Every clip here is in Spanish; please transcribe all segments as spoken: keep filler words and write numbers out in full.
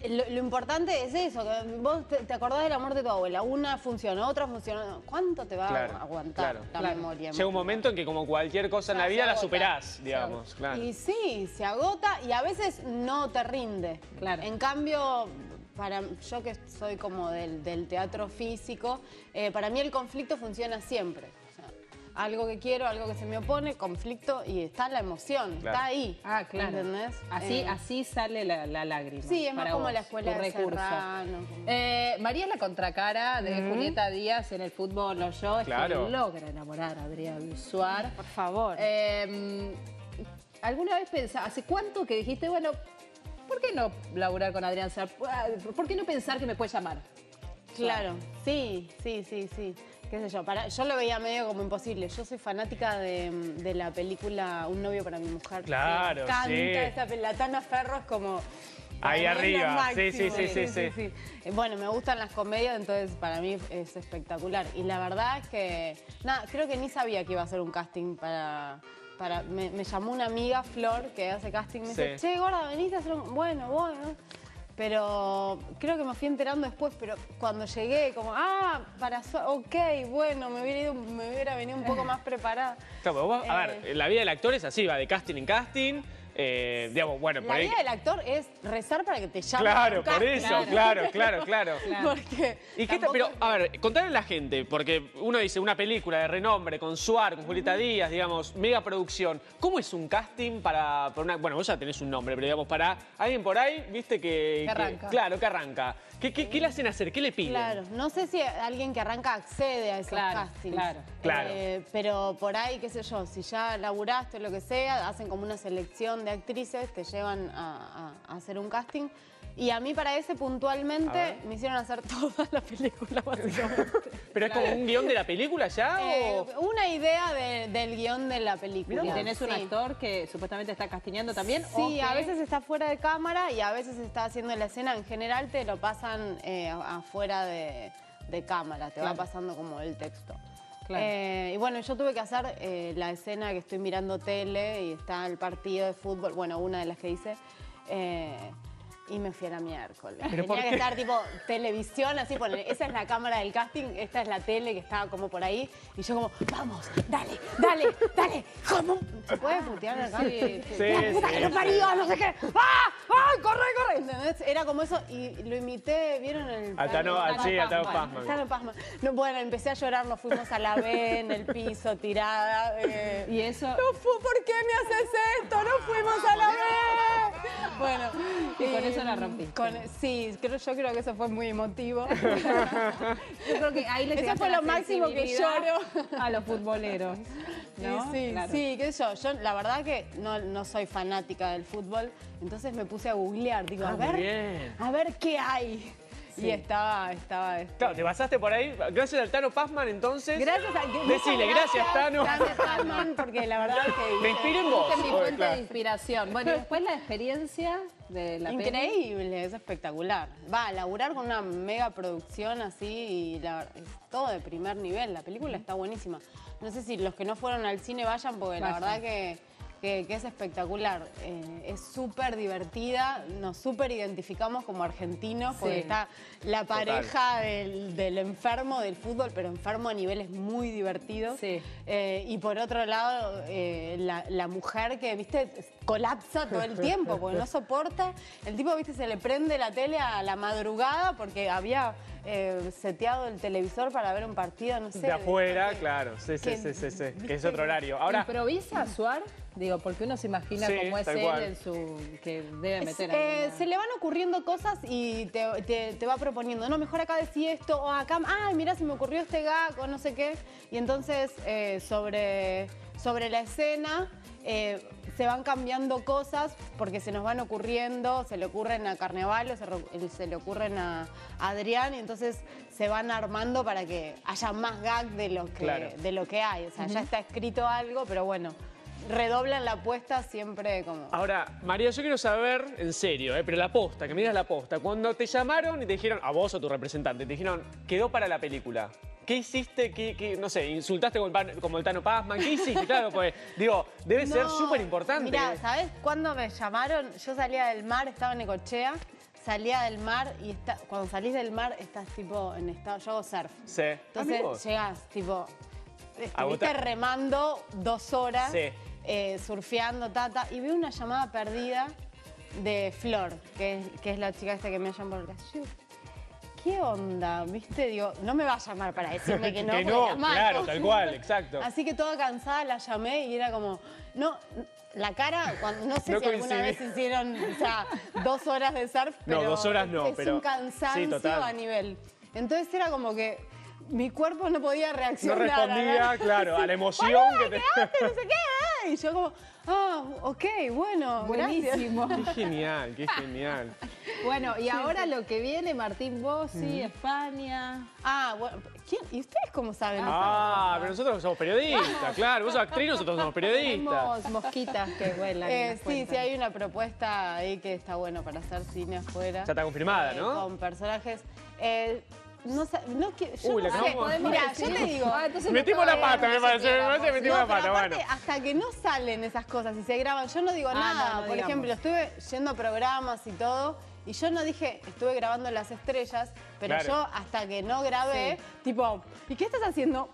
Lo, lo importante es eso, que vos te, te acordás de la muerte de tu abuela. Una funcionó, otra funcionó. ¿Cuánto te va claro, a aguantar claro, la claro. memoria? Llega un momento en que como cualquier cosa en la vida la superás, digamos. Claro. Y sí, se agota y a veces no te rinde. Claro. En cambio, para yo que soy como del, del teatro físico, eh, para mí el conflicto funciona siempre. Algo que quiero, algo que se me opone, conflicto, y está la emoción, claro. está ahí. Ah, claro. ¿Entendés? Así, Eh, así sale la, la lágrima. Sí, es más como vos, la escuela tu de recurso. Serrano. Eh, María es la contracara de Mm. Julieta Díaz en el fútbol no yo. Es Claro. que logra enamorar a Adrián Suar. Por favor. Eh, ¿Alguna vez pensaste, hace cuánto que dijiste, bueno, ¿por qué no laburar con Adrián Suar? ¿Por qué no pensar que me puede llamar? Claro, sí, sí, sí, sí. Qué sé yo, para, yo lo veía medio como imposible. Yo soy fanática de, de la película Un novio para mi mujer. Claro, me encanta sí. esa película. La Tana Ferro es como... Ahí para mí es lo arriba, sí, máximo. sí, sí, sí, sí. Eh, Bueno, me gustan las comedias, entonces para mí es espectacular. Y la verdad es que, nada, creo que ni sabía que iba a hacer un casting para... para me, me llamó una amiga, Flor, que hace casting, me dice, Sí. che, gorda, venís a hacer un... Bueno, bueno... Pero creo que me fui enterando después, pero cuando llegué, como, ah, para su ok, bueno, me hubiera, ido, me hubiera venido un poco más preparada. Claro, pero vos, a Eh, ver, la vida del actor es así, va de casting en casting. Eh, digamos, bueno, por La ahí... vida del actor es rezar para que te llamen. Claro, a un por casting. eso, claro, claro, claro. Porque ¿Y qué tal? tampoco- Pero, a ver, contale a la gente, porque uno dice una película de renombre con Suar, con Julieta Díaz, digamos, mega producción. ¿Cómo es un casting para, para una... Bueno, vos ya tenés un nombre, pero digamos, para alguien por ahí, viste que... Que arranca. Claro, que arranca. ¿Qué, qué, qué le hacen hacer? ¿Qué le piden? Claro, no sé si alguien que arranca accede a esos Claro, castings. claro. Claro. Eh, pero por ahí, qué sé yo, si ya laburaste o lo que sea, hacen como una selección de actrices, te llevan a, a- a hacer un casting. Y a mí para ese A puntualmente ver. me hicieron hacer toda la película, básicamente. ¿Pero es como un guión de la película ya Eh, o...? una idea de- del guión de la película. ¿Y tenés un Sí. actor que supuestamente está castineando también? o Sí, que- a veces está fuera de cámara y a veces está haciendo la escena. En general te lo pasan eh, afuera de, de cámara, te Claro. va pasando como el texto. Claro. Eh, y bueno, yo tuve que hacer eh, la escena que estoy mirando tele y está el partido de fútbol, bueno, una de las que hice. eh, Y me fui a la miércoles. ¿Pero Tenía por que qué? estar tipo televisión, así poner. Esa es la cámara del casting, esta es la tele que estaba como por ahí. Y yo como, vamos, dale, dale, dale. ¿Cómo? ¿Se puede putear acá? Sí, sí. La puta Sí, que lo sí. parió, no sé qué. ¡Ah! ¡Ay, corre, corre! ¿Entendés? Era como eso y lo imité, ¿vieron el... A Tano, el- sí, a Tano Pazman? Pazman. Tano Pazman. No, bueno, empecé a llorar, nos fuimos a la B, en el piso, tirada. eh. Y eso... No fu- ¿Por qué me haces esto? No fuimos a la B. Bueno, Y con eso la rompiste. con- sí, creo, yo creo que eso fue muy emotivo. Yo creo que ahí le Eso llegaste fue la lo máximo que sensibilidad lloro. a los futboleros, ¿no? Sí, sí, Claro. sí, qué sé yo. Yo la verdad que no, no soy fanática del fútbol, entonces me puse a googlear, digo, Ah, a muy ver, bien. a ver qué hay. Sí. Y estaba, estaba... este, Claro, te basaste por ahí. Gracias al Tano Pazman, entonces. Gracias a... Decile, gracias, Tano. Gracias, Tano, porque la verdad que... Me inspiré en vos. Esta es mi Oye, fuente claro. de inspiración. Bueno, y después la experiencia de la peli. Increíble, es espectacular. Va, laburar con una mega producción así y la- es todo de primer nivel. La película está buenísima. No sé si los que no fueron al cine vayan porque la Vayan. verdad que, que- que es espectacular. Eh, es súper divertida, nos súper identificamos como argentinos porque Sí. está la pareja del, del enfermo del fútbol, pero enfermo a niveles muy divertidos. Sí. Eh, y por otro lado, eh, la, la mujer que, viste, colapsa todo el tiempo porque no soporta. El tipo, viste, se le prende la tele a la madrugada porque había eh, seteado el televisor para ver un partido, no sé. De afuera, que- claro. Sí, sí, que- sí, sí, sí. Que es ¿viste? otro horario. Ahora, ¿Improvisa Suar? Digo, porque uno se imagina Sí, cómo es tal él cual. en su... que debe Es- meter eh, alguna- se le van ocurriendo cosas y te, te- te va proponiendo, no, mejor acá decí esto, o acá, ay, mirá, se me ocurrió este gag, o no sé qué. Y entonces, eh, sobre, sobre la escena, eh, se van cambiando cosas porque se nos van ocurriendo, se le ocurren a Carnevalo, se, re- se le ocurren a Adrián, y entonces se van armando para que haya más gag de lo que, Claro. de lo que hay. O sea, ya está escrito algo, pero bueno, redoblan la apuesta siempre como... ahora, María, yo quiero saber, en serio, eh, pero la posta, que me digas la posta. Cuando te llamaron y te dijeron, a vos o tu representante, te dijeron, quedó para la película. ¿Qué hiciste? ¿Qué, qué- no sé, insultaste como el, pan- como el Tano Pazman? ¿Qué hiciste? Claro, pues, digo, debe ser No, súper importante. Mirá, ¿sabés cuándo me llamaron? Yo salía del mar, estaba en Necochea, salía del mar y está, cuando salís del mar estás tipo en estado, yo hago surf. Sí. Entonces Amigos. llegás tipo, estuviste Agota- remando dos horas, Sí. eh, surfeando, tata, y veo una llamada perdida de Flor, que es, que es la chica esta que me llama por acá. Yo, ¿qué onda? ¿Viste? Digo, no me va a llamar para decirme que no. Que porque no, la mato. claro, tal cual, exacto. Así que toda cansada la llamé y era como, no, la cara, cuando, no sé No si alguna coincidí. vez hicieron, o sea, dos horas de surf, No, pero dos horas no, es pero- un cansancio sí, total. a nivel. Entonces era como que mi cuerpo no podía No reaccionar. respondía, ¿verdad? claro, a la emoción Boluda, que te... ¿qué haces? No sé qué. Y yo como, ah, ok, bueno, gracias. Buenísimo. Qué genial, qué genial. Bueno, y ahora lo que viene, Martín Bossi, España. Ah, bueno, ¿quién? ¿Y ustedes cómo saben? Ah, pero nosotros somos periodistas, claro. Vos sos actriz, nosotros somos periodistas. Tenemos mosquitas que vuelan. y Eh, nos sí, cuentan. sí, hay una propuesta ahí que está bueno para hacer cine afuera. Ya está confirmada, Eh, ¿no? Con personajes. Eh, no sé, no quiero. Yo Uy, no la sé. acabamos- Mira, yo decir. te digo. Ah, entonces no Metimos la podemos, pata, me no parece, me supiéramos. parece que metimos No, la pero pata, aparte, bueno. hasta que no salen esas cosas y se graban, yo no digo Ah, nada. no, no Por digamos. ejemplo, estuve yendo a programas y todo, y yo no dije, estuve grabando Las Estrellas, pero Claro. yo hasta que no grabé, tipo, ¿y qué estás haciendo?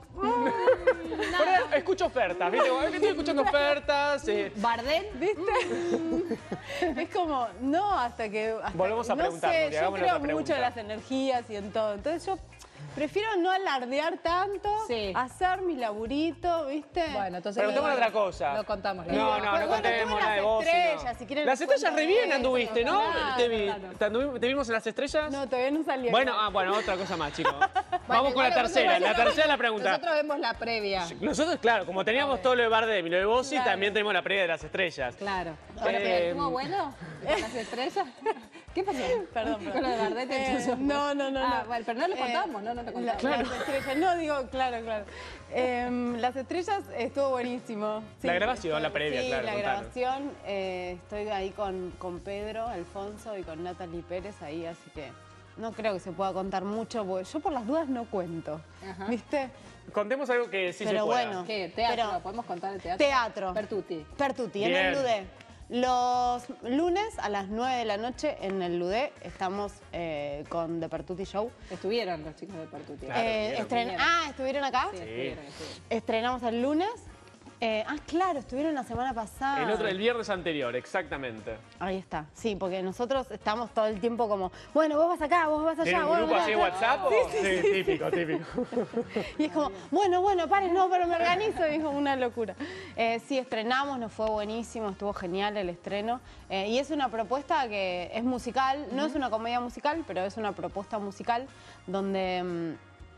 Por ahí escucho ofertas, ¿viste? Estoy escuchando ofertas. eh, ¿Bardem? ¿Viste? Es como, no, hasta que. Hasta Volvemos a no preguntar, sé, Nuria, yo hagámosle creo otra mucho en pregunta. las energías y en todo. Entonces yo prefiero no alardear tanto, Sí. hacer mi laburito, ¿viste? Bueno, entonces. Preguntemos no- otra cosa. No contamos. No, la no, idea. no Bueno, contemos tenemos nada de las vos. estrellas, sino- si quieren Las les estrellas cuento re bien eso, anduviste, ¿no? claro, Te, vi- claro. te anduvi- te vimos en las estrellas. No, todavía no salió. Bueno, igual. ah, bueno, otra cosa más, chicos. Bueno, Vamos con la igual tercera. nosotros- La tercera la pregunta. Nosotros vemos la previa. Nosotros, claro, como teníamos todo lo de Bardem y lo de Bossi, Claro. también tenemos la previa de las estrellas. Claro. Eh, Bueno, pero ¿estuvo bueno? ¿Con las estrellas? ¿Qué pasó? Perdón, Con perdón. lo de Bardem te Eh, puso- no, no, no, Ah, no. bueno, pero no lo Eh, contamos, no, no lo la- contamos. Las estrellas, no digo, claro, claro. Em, las estrellas estuvo buenísimo. La grabación, estoy- la previa, sí, claro, la contanos. grabación. eh, estoy ahí con, con Pedro Alfonso y con Natalie Pérez ahí, así que no creo que se pueda contar mucho, porque yo por las dudas no cuento, Ajá. ¿viste? Contemos algo que sí Pero se pueda. bueno. ¿Qué? ¿Teatro? Pero- ¿Podemos contar el teatro? Teatro. Pertuti. Pertuti, en Bien. el Ludé. Los lunes a las nueve de la noche en el Ludé estamos eh, con The Pertuti Show. Estuvieron los chicos de Pertuti. Claro, Eh, vieron. estren- ah, ¿estuvieron acá? Sí, estuvieron, estuvieron. Estrenamos el lunes. Eh, ah, claro, estuvieron la semana pasada. El otro, el viernes anterior, exactamente. Ahí está, sí, porque nosotros estamos todo el tiempo como, bueno, vos vas acá, vos vas allá. ¿Tienen un vos grupo vas así de acá. WhatsApp? o- Sí, típico, típico. Y es como, bueno, bueno, paren, no, pero me organizo. Y es como una locura. Eh, sí, estrenamos, nos fue buenísimo, estuvo genial el estreno. Eh, y es una propuesta que es musical, no es una comedia musical, pero es una propuesta musical donde mm,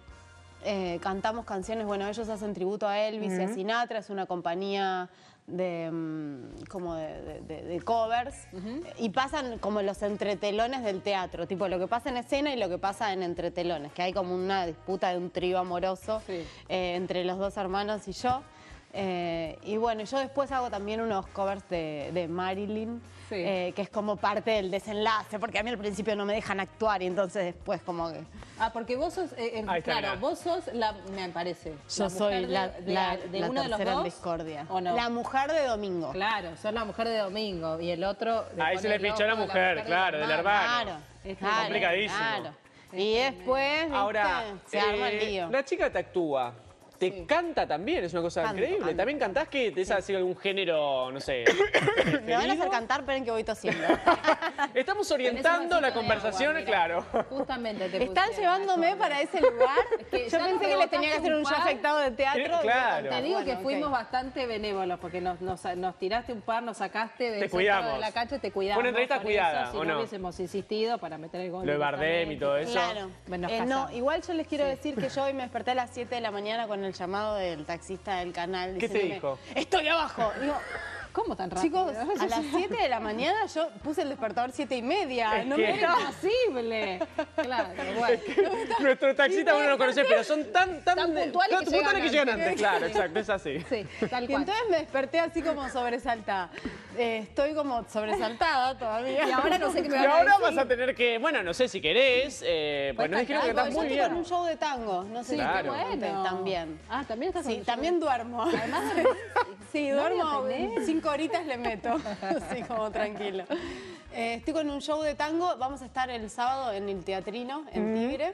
eh, cantamos canciones. Bueno, ellos hacen tributo a Elvis y a Sinatra, es una compañía de mm, como de, de- de- de covers y pasan como los entretelones del teatro, tipo lo que pasa en escena y lo que pasa en entretelones, que hay como una disputa de un trío amoroso Sí. eh, entre los dos hermanos y yo. Eh, y bueno, yo después hago también unos covers de, de Marilyn, Sí. eh, que es como parte del desenlace, porque a mí al principio no me dejan actuar y entonces después como que... Ah, porque vos sos, eh, eh, Ahí está, claro, mirá. vos sos la, me parece. Yo la soy mujer de- la, de, la- de la uno de los tercera en dos. discordia. ¿O no? La mujer de Domingo. Claro, sos la mujer de Domingo y el otro. Ahí pone se le el pichó a la ojo, mujer, claro, del hermano. Claro, Es claro, complicadísimo. claro. Y después, ¿viste? Ahora, se arma el eh, lío. la chica te actúa. Te canta también, es una cosa Canto, increíble. canto. ¿También cantás que te ha sido algún género, no sé, Me van a hacer preferido? cantar, esperen que voy tosiendo. Estamos Tenés orientando un vasito la de conversación, agua, claro. mirá. Justamente te ¿Están pusieron llevándome eso. para ese lugar? que Yo ya pensé nos que les tenía que rebotaste hacer un un show par. afectado de teatro. Claro. Te digo Bueno, que ok. fuimos bastante benévolos porque nos, nos, nos tiraste un par, nos sacaste del Te centro cuidamos. de la cancha y te cuidamos. Fue una entrevista por cuidada, eso, si ¿o no no? hubiésemos insistido para meter el gol. Lo de Bardem y todo eso. Claro. Bueno, nos Eh, no, casamos. igual yo les quiero Sí. decir que yo hoy me desperté a las siete de la mañana con el llamado del taxista del canal. ¿Qué te diciéndome, dijo? Estoy abajo. Digo, ¿Cómo tan rápido? chicos, a las siete de la mañana yo puse el despertador siete y media. Es no que- me Era imposible. Claro, bueno. Nuestro taxista uno no lo conoce, pero son tan, tan, Tan puntuales que puntuales llegan que llegan antes. antes. Claro, exacto, es así. Sí, tal Y cual. entonces me desperté así como sobresaltada. Eh, estoy como sobresaltada todavía. Y ahora no sé qué me Y van a ahora decir. vas a tener que, bueno, no sé si querés, eh, pues nos dijeron que Ay, porque cantás yo muy estoy bien. con un show de tango. No sé Sí, si Claro. te qué conté, bueno. también. Ah, también estás con Sí, un también duermo. Además, Sí, ¿Novia duermo, tenés? cinco horitas le meto, así como tranquilo. Eh, estoy con un show de tango. Vamos a estar el sábado en el Teatrino, en Tigre.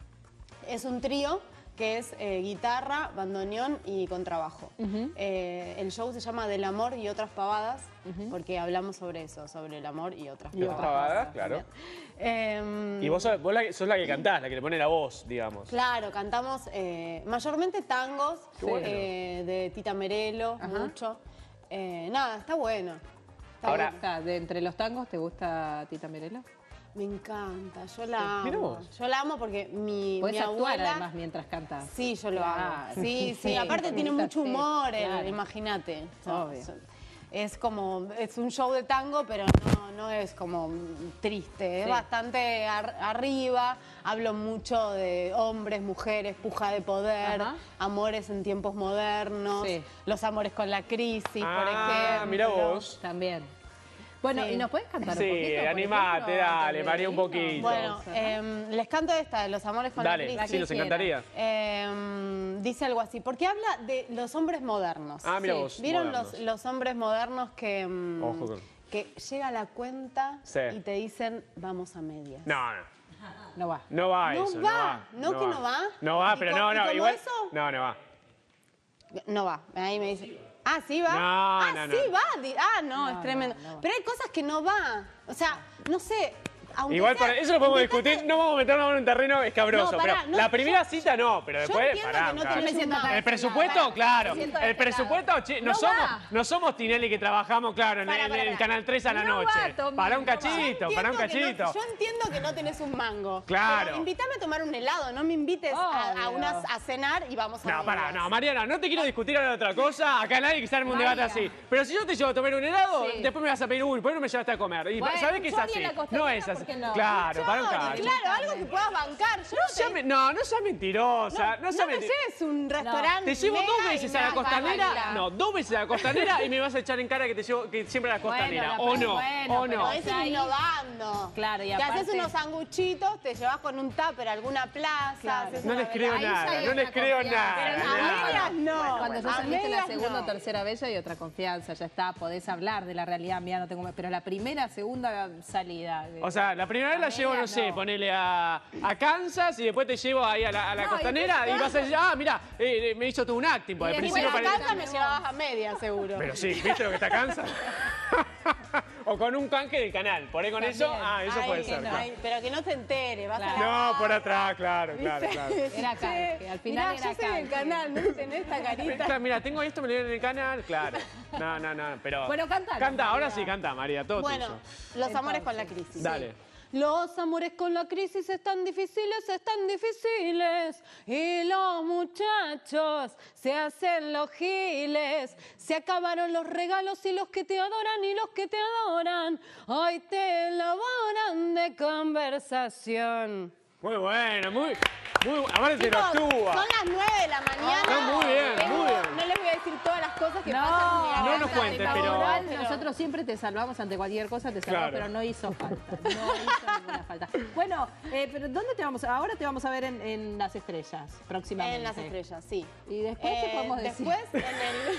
Es un trío que es eh, guitarra, bandoneón y contrabajo. Uh-huh. eh, el show se llama Del amor y otras pavadas, uh-huh. porque hablamos sobre eso, sobre el amor y otras y pavadas. pavadas, claro. Eh, y vos, sos, vos la, sos la que cantás, la que le pone la voz, digamos. Claro, cantamos eh, mayormente tangos, bueno. eh, de Tita Merelo, uh-huh. mucho. Eh, nada, está bueno. Está Ahora, bueno. ¿De entre los tangos te gusta Tita Merelo? Me encanta, yo la Mirá amo. vos. Yo la amo porque mi, Podés mi actuar abuela... además mientras cantas. Sí, yo lo Claro. hago. Sí, sí, Sí, aparte tiene bonita, mucho sí, humor, el- claro. imagínate. Obvio. Es como, es un show de tango, pero no, no es como triste, es Sí. bastante ar- arriba. Hablo mucho de hombres, mujeres, puja de poder, Ajá. amores en tiempos modernos, Sí. los amores con la crisis, Ah, por ejemplo. mirá vos. También. Bueno, Sí. ¿y nos puedes cantar Sí, un poquito? por animate, ejemplo, dale, antes María, un de irnos? poquito. Bueno, eh, les canto esta de los amores con Dale, la crisis. sí, nos encantaría. Eh, dice algo así, porque habla de los hombres modernos. Ah, mira Sí. vos, ¿Vieron modernos. los, los hombres modernos que, mm, Ojo con- que llega la cuenta Sí. y te dicen vamos a medias? No, no. No va. No va No eso, va. no va. ¿No que no va? No va, ¿Y pero co- no, y no, como igual. eso? No, no va. No va. Ahí me dice. Ah, sí va. No, ah, no, no. sí va. Di- Ah, no, No, es tremendo. no, no va. Pero hay cosas que no va. O sea, no sé. aunque Igual sea- para eso lo podemos invitate- discutir, no vamos a meternos en un terreno escabroso, No, pará, pero no, la primera yo- cita no, pero Yo después, entiendo pará, que no pará. tenés Me siento un- tan- El presupuesto, Pará, claro. me siento El desesperada. presupuesto, chi- no, No somos, va. no somos Tinelli que trabajamos, claro, en, Pará, en pará, el pará. Canal tres a la No noche. va, Tommy, para un no va. cachito, para un Entiendo que no- cachito. yo entiendo que no tenés un mango. Claro. Pero invítame a tomar un helado, no me invites a, a, Obvio. unas, a cenar y vamos a No, pará, medias. no, Mariana, no te quiero discutir ahora de otra cosa. Acá nadie que se arme un debate María. así. Pero si yo te llevo a tomar un helado, Sí. después me vas a pedir, uy, ¿por qué no me llevaste a comer? Y Bueno, sabés que es un chori así. en la No costanera, es así. ¿por qué no? Claro, para un Chori, cacho. claro, algo que puedas bancar. Yo No, no, seas te, me- no, no seas mentirosa. No, no seas me mentirosa. lleves un restaurante. Te llevo mega dos y veces me a la hagas costanera. bailar. No, dos veces a la costanera y me vas a echar en cara que te llevo que siempre a la costanera. la- ¿O no? bueno, ¿O pero no? Podés ir ahí- innovando. Claro, y Te aparte- haces unos sanguchitos, te llevas con un tupper a alguna plaza. Claro. haces No una les creo velada. nada, hay no otra les creo confianza. nada. Pero nada. a medias no. Cuando ya a saliste la medias segunda o no. tercera vez ya hay otra confianza, ya está, podés hablar de la realidad, mira, no tengo más. Pero la primera, segunda salida. de- O sea, la primera vez la A llevo, no medias, sé, no. ponele a, a Kansas y después te llevo ahí a la, a la No, costanera y y, después- vas a decir, ah, mira, eh, eh, me hizo todo un acting. Porque Y al después principio Bueno, a parece... casa me llevabas a medias, seguro. Pero sí, ¿viste lo que está Kansas? O con un canje del canal. Por ahí con eso, También. ah, eso Ay, puede que ser. no, claro. ay, pero que no se entere, vas Claro. a la... No, por atrás, claro, claro, claro. Era canje, al final Mirá, era yo soy del canje. canal, no tenés esta carita. Claro, mira, tengo esto, me lo dieron en el canal, claro. No, no, no, pero... Bueno, cantalo, Canta, ahora María. sí, canta, María, todo Bueno, tuyo. los amores con la crisis. Dale. Los amores con la crisis están difíciles, están difíciles. Y los muchachos se hacen los giles. Se acabaron los regalos y los que te adoran y los que te adoran hoy te elaboran de conversación. Muy bueno, muy... muy aparte te lo Chicos, actúa. son las nueve de la mañana. Está muy bien, Tengo- muy bien. No les voy a decir todas las cosas que No, pasan en mi no garganta nos cuentes, de pero- laboral, Igual nosotros siempre te salvamos ante cualquier cosa, te salvamos, Claro. pero no hizo falta. No hizo ninguna falta. Bueno, eh, pero ¿dónde te vamos? a- Ahora te vamos a ver en, en Las Estrellas, próximamente. En las estrellas, sí. Y después te Eh, podemos decir. Después en el...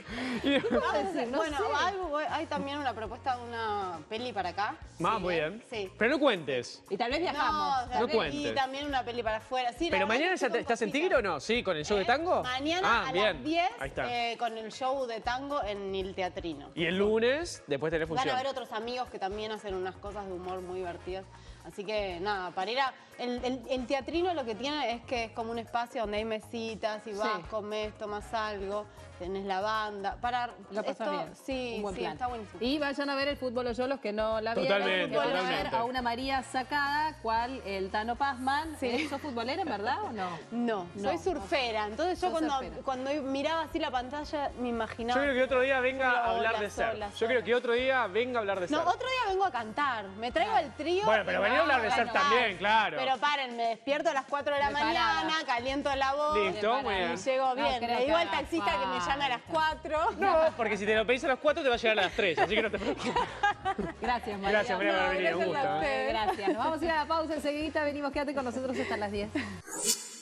Y- Vamos a hacer- No bueno, sé. hay, hay también una propuesta de una peli para acá. Ah, Sí, muy ¿eh? bien. Sí. Pero no cuentes. Y tal vez No, viajamos. o sea, No y cuentes. también una peli para afuera. Sí, la ¿Pero verdad mañana que ya estoy te- con estás en cositas. Tigre o no? ¿Sí? ¿Con el show de ¿Eh? tango? Mañana ah, a bien. las diez Ahí está. eh, con el show de tango en el Teatrino. Y el lunes, después tenés Van función. a haber otros amigos que también hacen unas cosas de humor muy divertidas. Así que nada, para ir a... El, el- el teatrino lo que tiene es que es como un espacio donde hay mesitas y vas, Sí. comes, tomas algo, tenés la banda. Para Lo pasás esto, bien. Sí, Un buen sí, plan. está buenísimo. Y vayan a ver el fútbol los yolos que no la vieron. Totalmente, Van a ver totalmente. a una María sacada, cual el Tano Pazman. Sí. ¿Sos futbolera, en verdad o no? No, No, soy no. surfera. Entonces yo Sos cuando, surfera. cuando miraba así la pantalla me Yo imaginaba... creo que otro día venga a hablar de Olas, ser. olas, Yo creo olas. que otro día venga a hablar de ser. No, otro día vengo a cantar. Me traigo el trío. Bueno, pero y vení a hablar de vamos ser cantar. también, claro. Pero paren, me despierto a las cuatro de la Preparada. mañana, caliento la voz. Listo, muy Preparada. bien. Y llego No bien. creo Le que digo al haga taxista que me llame a las falta. cuatro. No, porque si te lo pedís a las cuatro te va a llegar a las tres, así que no te preocupes. Gracias, María. Gracias, María, por No, venir. Un gracias a gusto. ¿eh? ustedes. Gracias. Nos vamos a ir a la pausa enseguida. Venimos, quédate con nosotros hasta las diez.